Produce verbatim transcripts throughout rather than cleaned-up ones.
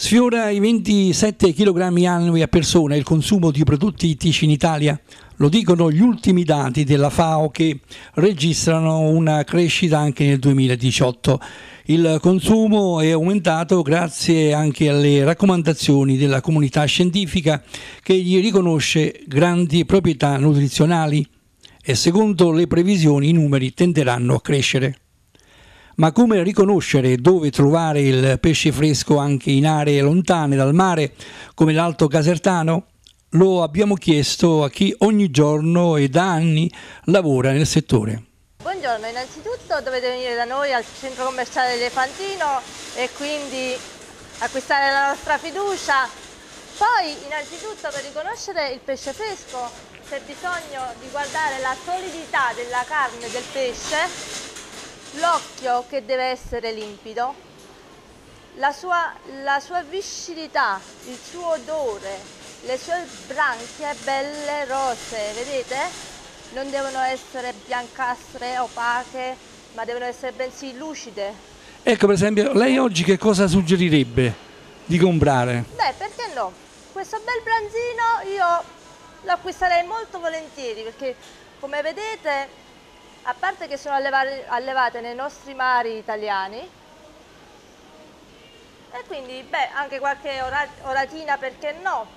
Sfiora i ventisette chilogrammi annui a persona il consumo di prodotti ittici in Italia. Lo dicono gli ultimi dati della FAO che registrano una crescita anche nel duemiladiciotto. Il consumo è aumentato grazie anche alle raccomandazioni della comunità scientifica che gli riconosce grandi proprietà nutrizionali e secondo le previsioni i numeri tenderanno a crescere. Ma come riconoscere dove trovare il pesce fresco anche in aree lontane dal mare, come l'Alto Casertano? Lo abbiamo chiesto a chi ogni giorno e da anni lavora nel settore. Buongiorno, innanzitutto dovete venire da noi al centro commerciale Elefantino e quindi acquistare la nostra fiducia. Poi, innanzitutto, per riconoscere il pesce fresco c'è bisogno di guardare la solidità della carne del pesce, l'occhio che deve essere limpido, la sua, la sua viscidità, il suo odore, le sue branchie belle rosee, vedete? Non devono essere biancastre, opache, ma devono essere bensì lucide. Ecco, per esempio, lei oggi che cosa suggerirebbe di comprare? Beh, perché no? Questo bel branzino io lo acquisterei molto volentieri perché, come vedete, a parte che sono allevate, allevate nei nostri mari italiani, e quindi beh, anche qualche oratina, perché no?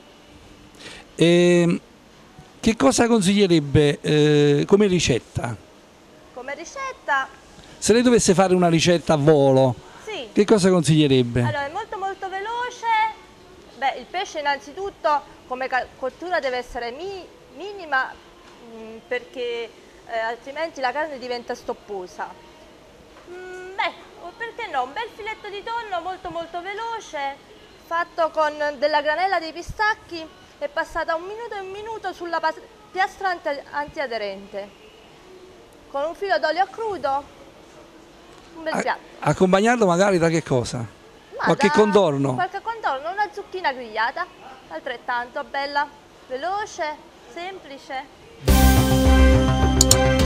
E che cosa consiglierebbe eh, come ricetta? Come ricetta? Se lei dovesse fare una ricetta a volo, sì. Che cosa consiglierebbe? Allora, è molto molto veloce. Beh, il pesce innanzitutto come cottura deve essere mi, minima mh, perché Eh, altrimenti la carne diventa stopposa. Mm, beh, perché no? Un bel filetto di tonno molto molto veloce, fatto con della granella dei pistacchi e passata un minuto e un minuto sulla piastra anti antiaderente. Con un filo d'olio a crudo, un bel piatto. Accompagnato magari da che cosa? Ma qualche da, contorno? Qualche contorno, una zucchina grigliata, altrettanto bella, veloce, semplice.